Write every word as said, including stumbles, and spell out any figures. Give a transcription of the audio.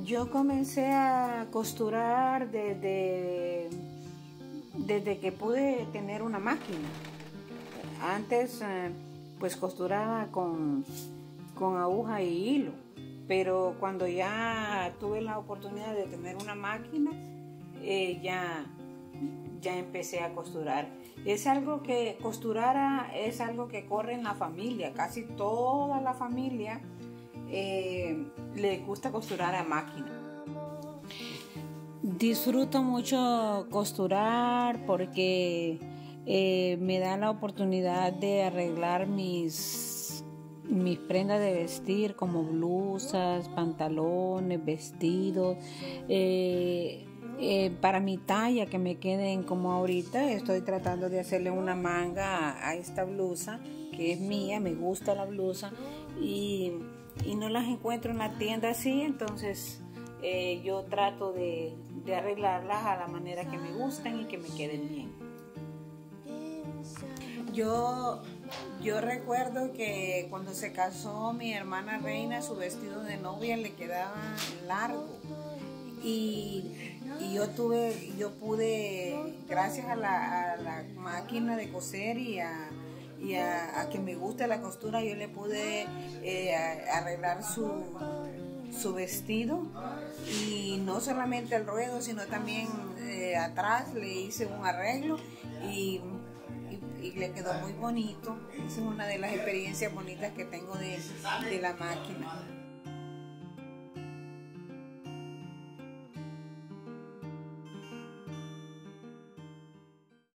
Yo comencé a costurar desde, desde que pude tener una máquina. Antes eh, pues costuraba con, con aguja y hilo, pero cuando ya tuve la oportunidad de tener una máquina, eh, ya, ya empecé a costurar. Es algo que costurar es algo que corre en la familia, casi toda la familia eh, le gusta costurar a máquina. Disfruto mucho costurar porque eh, me da la oportunidad de arreglar mis, mis prendas de vestir como blusas, pantalones, vestidos. Eh, eh, para mi talla, que me queden como ahorita, estoy tratando de hacerle una manga a, a esta blusa que es mía, me gusta la blusa y, y no las encuentro en la tienda así, entonces eh, yo trato de, de arreglarlas a la manera que me gustan y que me queden bien. Yo, yo recuerdo que cuando se casó mi hermana Reina, su vestido de novia le quedaba largo y, y yo tuve, yo pude, gracias a la, a la máquina de coser y a y a, a que me guste la costura, yo le pude eh, arreglar su, su vestido, y no solamente el ruedo, sino también eh, atrás le hice un arreglo y, y, y le quedó muy bonito. Esa es una de las experiencias bonitas que tengo de, de la máquina.